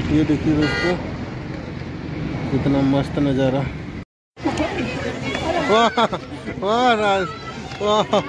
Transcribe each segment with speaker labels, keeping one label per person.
Speaker 1: ये देखिए दोस्तों कितना मस्त नज़ारा। वाह वाह राज वाह।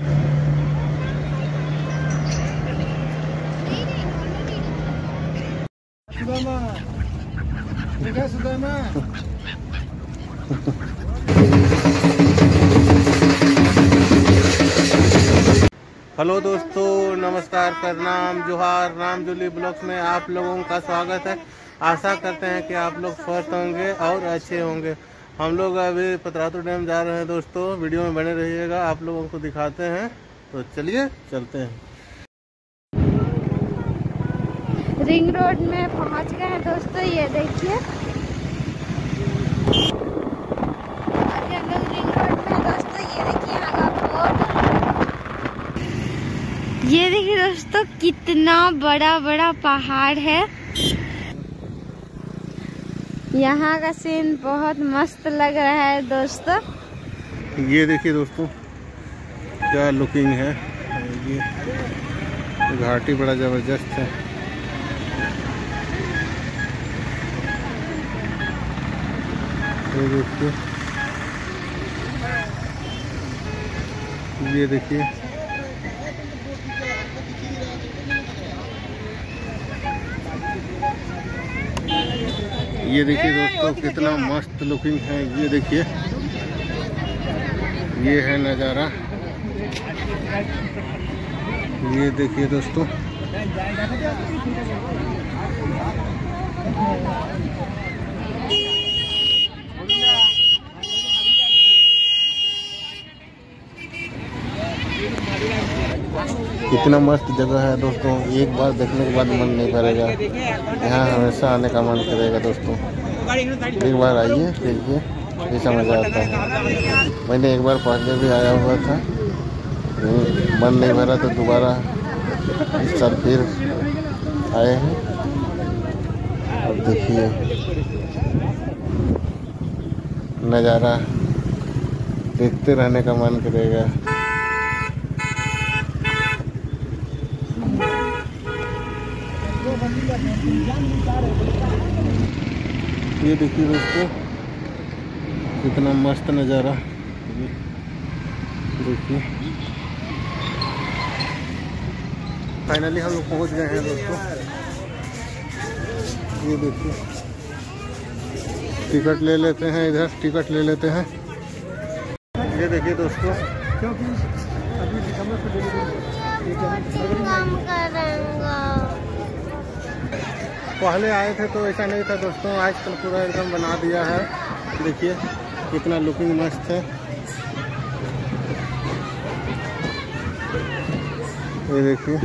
Speaker 1: हेलो दोस्तों, नमस्कार, प्रणाम, जोहार। रामजुली ब्लॉग्स में आप लोगों का स्वागत है। आशा करते हैं कि आप लोग स्वस्थ होंगे और अच्छे होंगे। हम लोग अभी पतरातू डैम जा रहे हैं दोस्तों, वीडियो में बने रहिएगा, आप लोगों को दिखाते हैं। तो चलिए चलते हैं।
Speaker 2: रिंग रोड में पहुंच गए हैं दोस्तों, ये देखिए। अभी हम लोग रिंग रोड में दोस्तों, ये देखिए यहाँ का बोर्ड। ये देखिए दोस्तों कितना बड़ा बड़ा पहाड़ है। यहाँ का सीन बहुत मस्त लग रहा है दोस्तों।
Speaker 1: ये देखिए दोस्तों क्या लुकिंग है। ये घाटी बड़ा जबरदस्त है। ये देखिए, ये देखिए ये देखिए दोस्तों कितना मस्त लुकिंग है। ये देखिए, ये है नज़ारा। ये देखिए दोस्तों, कितना मस्त जगह है दोस्तों। एक बार देखने के बाद मन नहीं भरेगा, यहाँ हमेशा आने का मन करेगा दोस्तों। एक बार आइए, देखिए, ये समझ आता है। मैंने एक बार पहले भी आया हुआ था, मन नहीं भरा तो दोबारा इस साल फिर आए हैं। अब देखिए नज़ारा देखते रहने का मन करेगा। ये देखिए दोस्तों कितना मस्त नज़ारा। देखिए फाइनली हम लोग पहुंच गए हैं दोस्तों। ये देखिए, टिकट ले लेते हैं, इधर टिकट ले लेते हैं। ये देखिए दोस्तों, पहले आए थे तो ऐसा नहीं था दोस्तों, आजकल पूरा एकदम बना दिया है। देखिए कितना लुकिंग मस्त है। ये देखिए,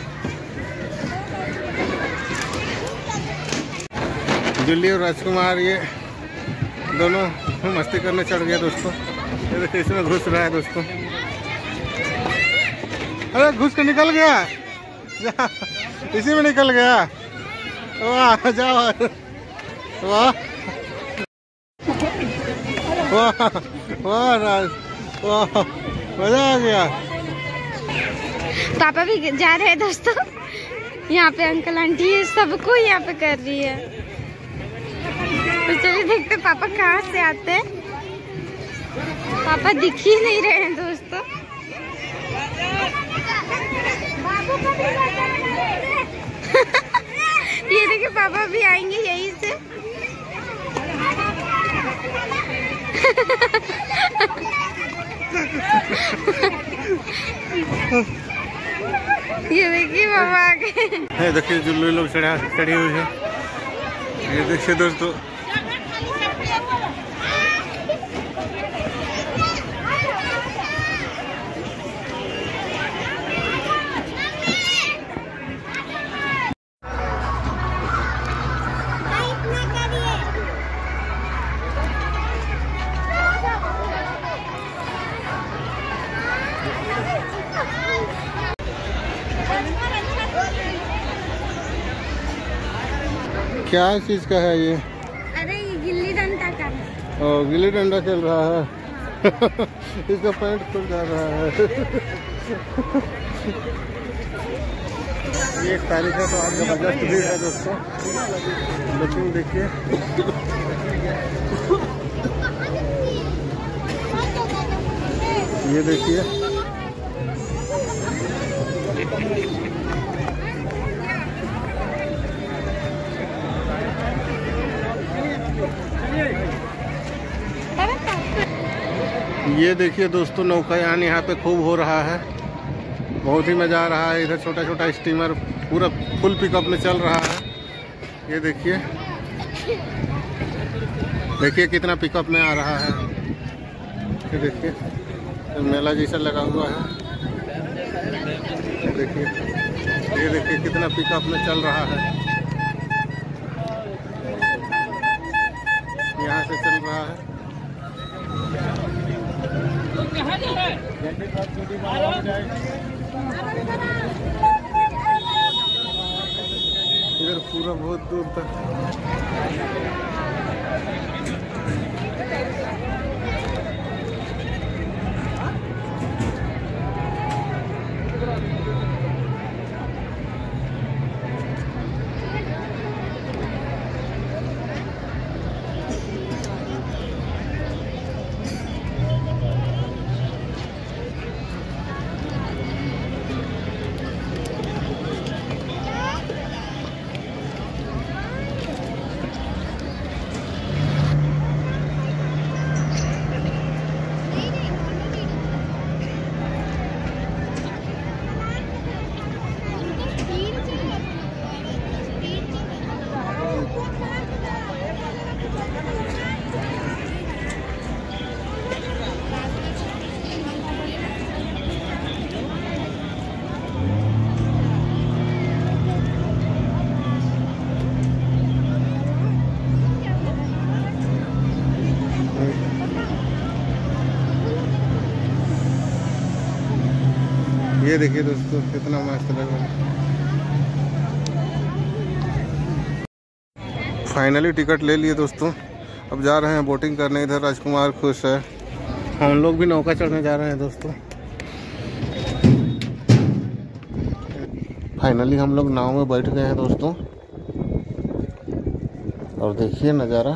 Speaker 1: जुली और राजकुमार ये दोनों मस्ती करने चढ़ गया दोस्तों। ये देखिए इसमें घुस रहा है दोस्तों। अरे घुस के निकल गया, इसी में निकल गया। वाह जाओ, वाह वाह वाह राज, वाह मजा आ गया।
Speaker 2: पापा भी जा रहे हैं दोस्तों। यहाँ पे अंकल आंटी सबको यहाँ पे कर रही है। तो चलिए देखते पापा कहाँ से आते हैं। पापा दिख ही नहीं रहे हैं दोस्तों। ये देखिए पापा भी आएंगे यहीं से। ये देखिए पापा आ गए।
Speaker 1: देखिए जुल्लू लोग चढ़ी हुई है। ये देखिए दोस्तों, क्या चीज का है ये?
Speaker 2: अरे ये गिल्ली डंडा का है।
Speaker 1: ओ गिल्ली डंडा खेल रहा है। इसका पैंट खुल जा रहा है। 1 तारीख है तो आज जबरदस्त भीड़ है दोस्तों, लेकिन देखिए ये देखिए ये देखिए दोस्तों नौकायान यहाँ पे खूब हो रहा है, बहुत ही मज़ा आ रहा है। इधर छोटा छोटा स्टीमर पूरा फुल पिकअप में चल रहा है। ये देखिए देखिए कितना पिकअप में आ रहा है। ये देखिए तो मेला जैसा लगा हुआ है। देखिए ये देखिए कितना पिकअप में चल रहा है, यहाँ से चल रहा है। इधर पूरा बहुत दूर तक ये देखिए दोस्तों कितना मस्त लग रहा है। फाइनली टिकट ले लिए दोस्तों, अब जा रहे हैं बोटिंग करने। इधर राजकुमार खुश है, हम लोग भी नौका चढ़ने जा रहे हैं दोस्तों। फाइनली हम लोग नाव में बैठ गए हैं दोस्तों, और देखिए नज़ारा।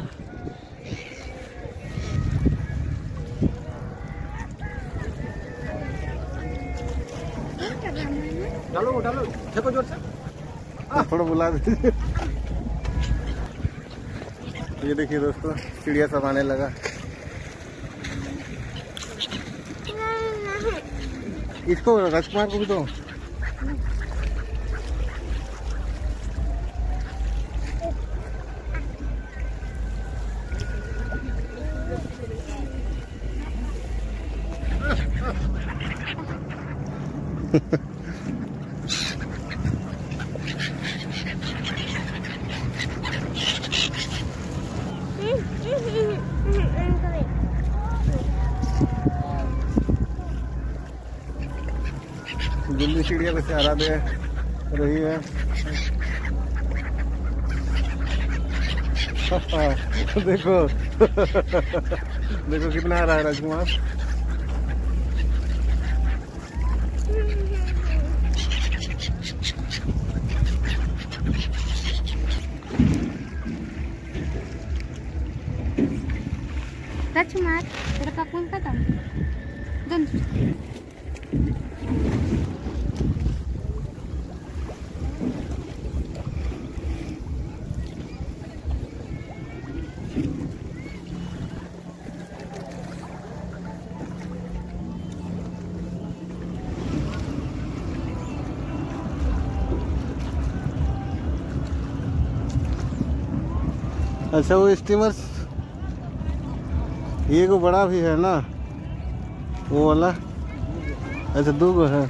Speaker 3: डालो डालो देखो जोर से,
Speaker 1: थोड़ा बुला दीजिए। ये देखिए दोस्तों चिड़िया सब आने लगा। इसको राजकुमार को भी दो। दिल्ली चिड़िया को सहारा दे रही है। देखो देखो कितना आ रहा है राजकुमार।
Speaker 2: राजकुमार तेरा का फूल का दाम
Speaker 1: अच्छा वो स्टीमर ये को बड़ा भी है ना वो वाला। अच्छा 2 गो है।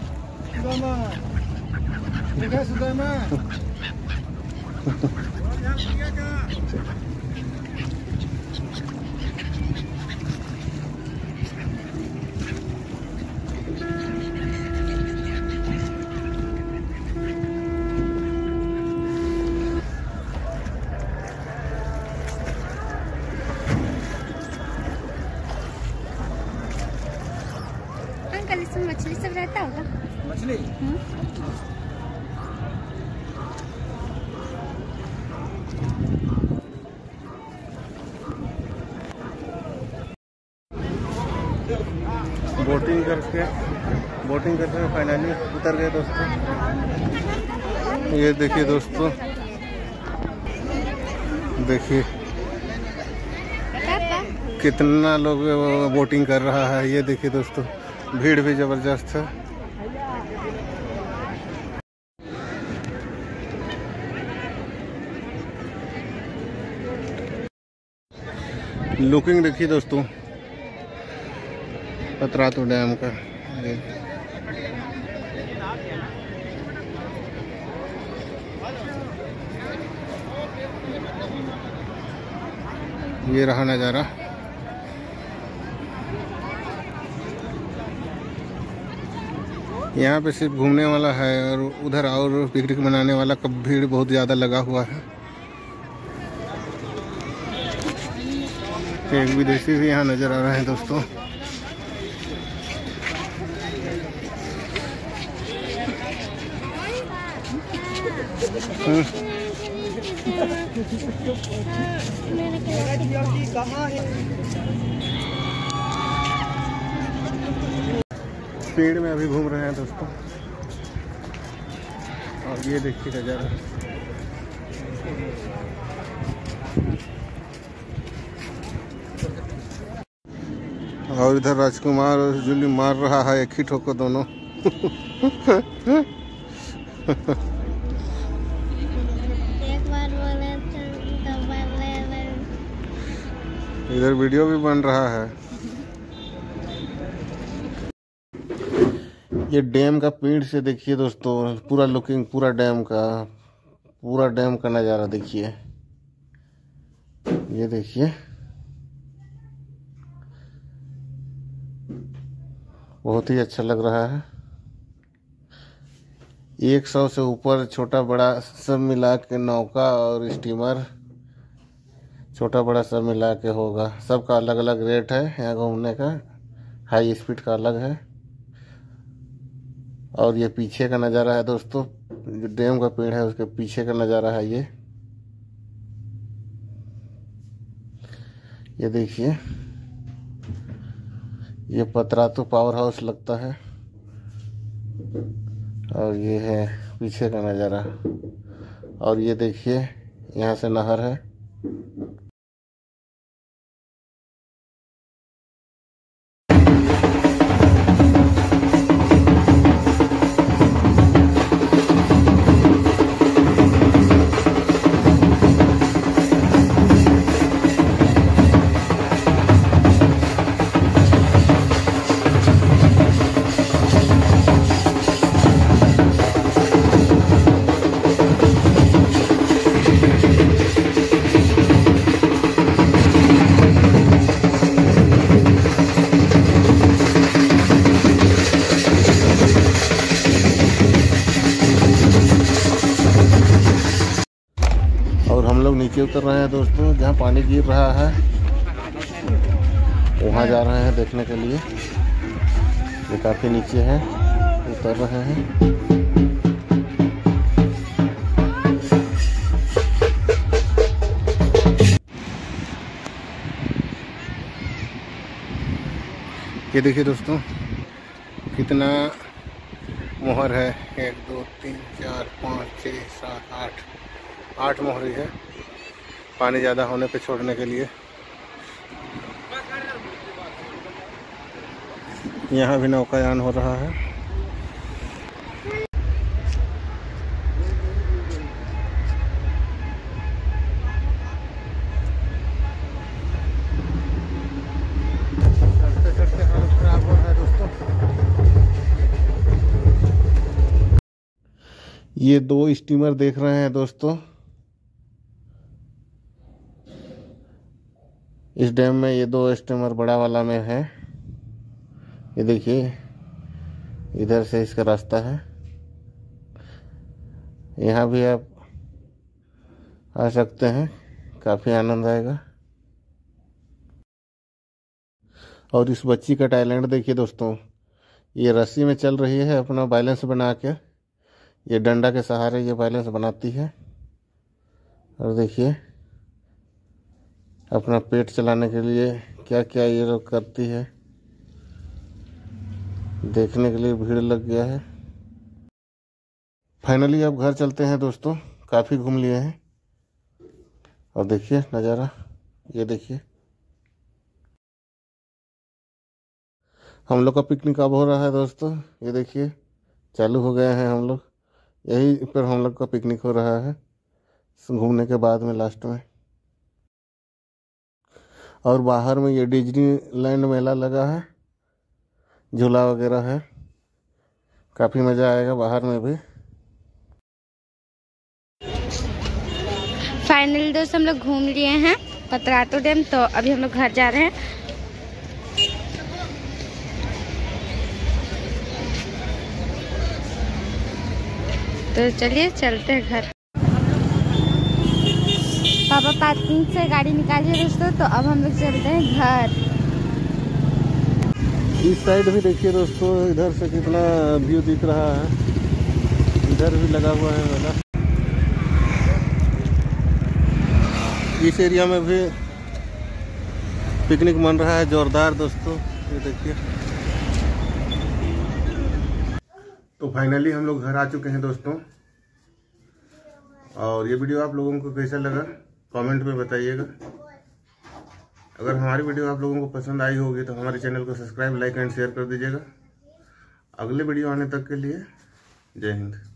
Speaker 2: अंकल इसमें मछली सब रहता होगा।
Speaker 3: मछली
Speaker 1: बोटिंग करके फाइनली उतर गए दोस्तों। ये देखिए दोस्तों, देखिए कितना लोग बोटिंग कर रहा है। ये देखिए दोस्तों, भीड़ भी जबरदस्त है। लुकिंग देखिए दोस्तों पतरातू डैम का। ये रहा नज़ारा। यहाँ पे सिर्फ घूमने वाला है और उधर और पिकनिक मनाने वाला का भीड़ बहुत ज़्यादा लगा हुआ है। एक विदेशी भी यहाँ नज़र आ रहे हैं दोस्तों। पेड़ में अभी घूम रहे हैं दोस्तों। और ये देखिए नज़ारा। और इधर राजकुमार और जूली मार रहा है एक ही ठोको दोनों। इधर वीडियो भी बन रहा है। ये डैम का पेड़ से देखिए दोस्तों पूरा लुकिंग, पूरा डैम का नज़ारा देखिए। ये देखिए बहुत ही अच्छा लग रहा है। 100 से ऊपर छोटा बड़ा सब मिला के नौका और स्टीमर, छोटा बड़ा सब मिला के होगा। सबका अलग अलग रेट है। यहाँ घूमने का हाई स्पीड का अलग है। और ये पीछे का नज़ारा है दोस्तों, जो डैम का पेड़ है उसके पीछे का नज़ारा है। ये देखिए, ये पतरातू पावर हाउस लगता है। और ये है पीछे का नज़ारा। और ये देखिए यहाँ से नहर है। और हम लोग नीचे उतर रहे हैं दोस्तों, जहाँ पानी गिर रहा है वहाँ जा रहे हैं देखने के लिए। ये काफ़ी नीचे है, उतर रहे हैं। ये देखिए दोस्तों कितना मोहर है। 1 2 3 4 5 6 7 8 मोहरी है पानी ज़्यादा होने पे छोड़ने के लिए। यहाँ भी नौकायान हो रहा है। चढ़ते चढ़ते हालत खराब हो रहा है दोस्तों। ये 2 स्टीमर देख रहे हैं दोस्तों। इस डैम में ये 2 स्टीमर बड़ा वाला में है। ये देखिए इधर से इसका रास्ता है। यहाँ भी आप आ सकते हैं, काफ़ी आनंद आएगा। और इस बच्ची का टैलेंट देखिए दोस्तों, ये रस्सी में चल रही है अपना बैलेंस बना के। ये डंडा के सहारे ये बैलेंस बनाती है। और देखिए अपना पेट चलाने के लिए क्या क्या ये लोग करती है। देखने के लिए भीड़ लग गया है। फाइनली अब घर चलते हैं दोस्तों, काफ़ी घूम लिए हैं। और देखिए नज़ारा, ये देखिए हम लोग का पिकनिक अब हो रहा है दोस्तों। ये देखिए चालू हो गए हैं हम लोग, यही पर हम लोग का पिकनिक हो रहा है घूमने के बाद में लास्ट में। और बाहर में ये डिज्नीलैंड मेला लगा है, झूला वगैरह है, काफ़ी मज़ा आएगा बाहर में भी।
Speaker 2: फाइनली दोस्त हम लोग घूम लिए हैं पतरातू डैम, तो अभी हम लोग घर जा रहे हैं। तो चलिए चलते हैं घर। पापा पार्किंग से गाड़ी निकालिए दोस्तों, तो अब हम लोग चलते हैं घर।
Speaker 1: इस साइड भी देखिए दोस्तों, इधर से कितना व्यू दिख रहा है, इधर भी लगा हुआ है मेला। इस एरिया में भी पिकनिक मन रहा है जोरदार दोस्तों, ये देखिए। तो फाइनली हम लोग घर आ चुके हैं दोस्तों। और ये वीडियो आप लोगों को कैसा लगा कमेंट में बताइएगा। अगर हमारी वीडियो आप लोगों को पसंद आई होगी तो हमारे चैनल को सब्सक्राइब, लाइक एंड शेयर कर दीजिएगा। अगले वीडियो आने तक के लिए जय हिंद।